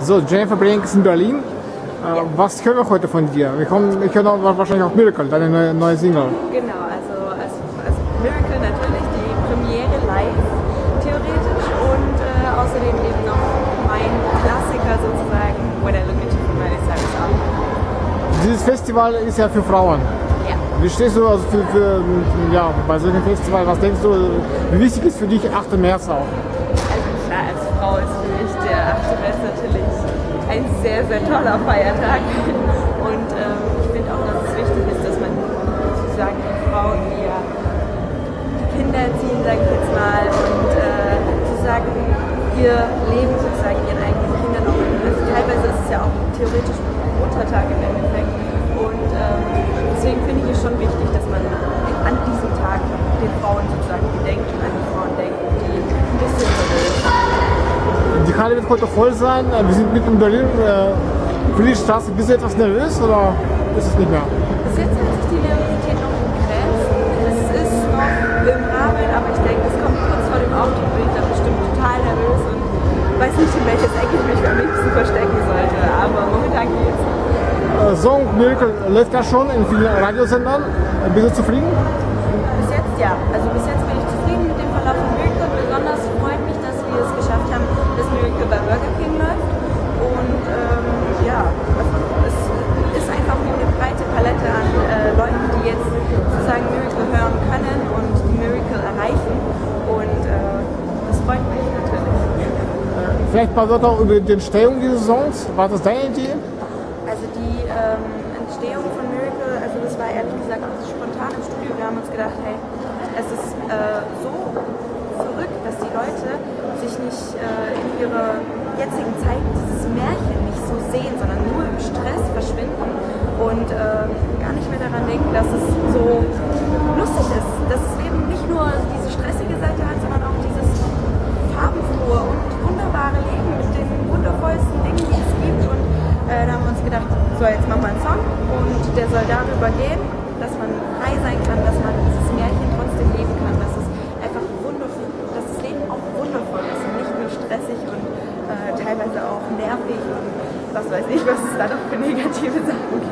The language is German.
So, Jennifer Brink ist in Berlin. Ja. Was hören wir heute von dir? Ich höre wahrscheinlich auch Miracle, deine neue Single. Genau, also Miracle natürlich, die Premiere live, theoretisch, und außerdem eben noch mein Klassiker sozusagen, When I Look at You von Miley Cyrus auch. Dieses Festival ist ja für Frauen. Ja. Wie stehst du also bei solchen Festivals, was denkst du, wie wichtig ist für dich 8. März auch? Also klar, als Frau ist für mich der 8. März natürlich ein sehr, sehr toller Feiertag. Und ich finde auch, dass es wichtig ist, dass man sozusagen die Frau, die ja die Kinder erziehen, sage ich jetzt mal, und sozusagen ihr Leben sozusagen ihren eigenen Kindern auch. Also teilweise ist es ja auch theoretisch Muttertag im Endeffekt. Und deswegen finde ich es schon wichtig, dass man an diesem Tag den Frauen sozusagen gedenkt und an die Frauen denkt, die ein bisschen so sind. Die Halle wird heute voll sein. Wir sind mitten in Berlin. Für die Straße, bist du etwas nervös oder ist es nicht mehr? Bis jetzt hält sich die Nervosität noch in Grenzen. Es ist noch im Rahmen, aber ich denke, es kommt kurz vor dem Auftritt, bin ich dann bestimmt total nervös und weiß nicht, in welches Ecke ich mich am liebsten verstecken sollte. Aber momentan geht's. Song Miracle läuft ja schon in vielen Radiosendern. Bist du zufrieden? Bis jetzt ja. Also bis jetzt bin ich zufrieden mit dem Verlauf von Miracle. Besonders freut mich, dass wir es geschafft haben, dass Miracle bei Burger King läuft. Und es ist einfach eine breite Palette an Leuten, die jetzt sozusagen Miracle hören können und die Miracle erreichen. Und das freut mich natürlich. Vielleicht ein paar Wörter über die Entstehung dieses Songs. War das deine Idee? Also die Entstehung von Miracle, also das war ehrlich gesagt spontan im Studio. Wir haben uns gedacht, hey, es ist so verrückt, dass die Leute sich nicht in ihrer jetzigen Zeit dieses Märchen nicht so sehen, sondern nur im Stress verschwinden und gar nicht mehr daran denken, dass es so lustig ist, dass das Leben nicht nur diese stressige Seite hat, sondern auch dieses farbenfrohe und wunderbare Leben mit den wundervollsten Dingen, die es gibt. Und da haben wir uns gedacht, so jetzt machen wir einen Song und der soll darüber gehen, dass man frei sein kann, dass man dieses Märchen trotzdem leben kann, dass es einfach wundervoll, dass das Leben auch wundervoll ist und nicht nur stressig und teilweise auch nervig und was weiß ich, was es da noch für negative Sachen gibt.